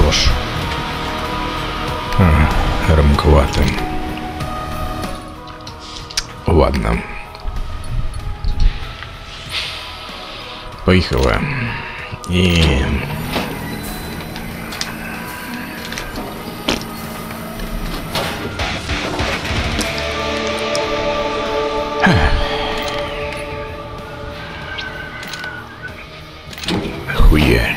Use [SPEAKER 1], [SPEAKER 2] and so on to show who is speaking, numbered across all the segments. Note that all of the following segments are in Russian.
[SPEAKER 1] хорош. Рамковато. Ладно. Поехали. И... Хуя.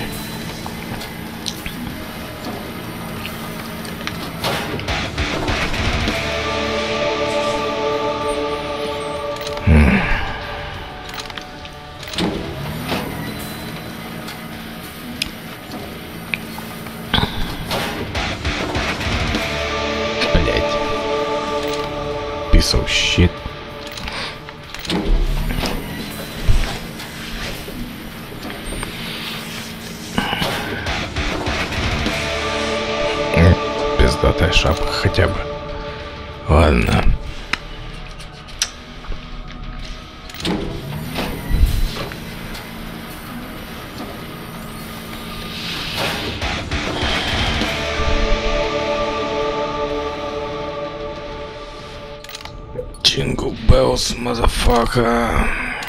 [SPEAKER 1] Блять. Piece of shit. Пиздатая шапка хотя бы. Ладно. Jingle bells, motherfucker.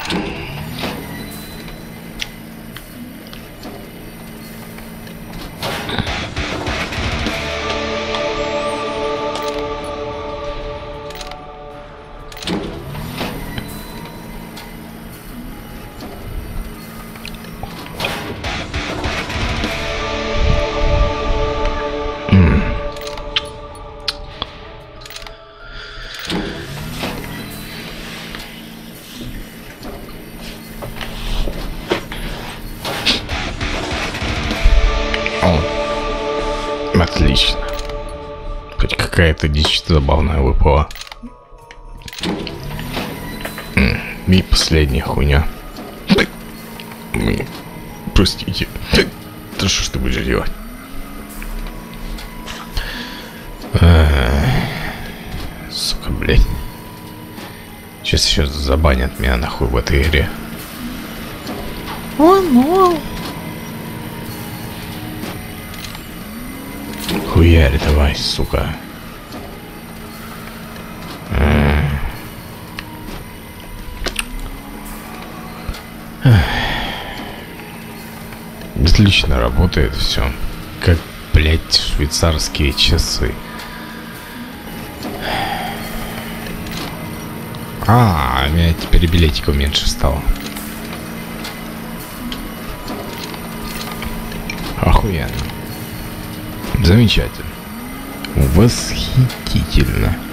[SPEAKER 1] Отлично. Хоть какая-то дичь забавная выпала. И последняя хуйня. Простите. Да что ж ты будешь делать? Сука, блядь. Сейчас еще забанят меня нахуй в этой игре. Хуярь давай, сука. Отлично работает все. Как, блядь, швейцарские часы. У меня теперь билетиков меньше стало. Охуенно. Замечательно. Восхитительно.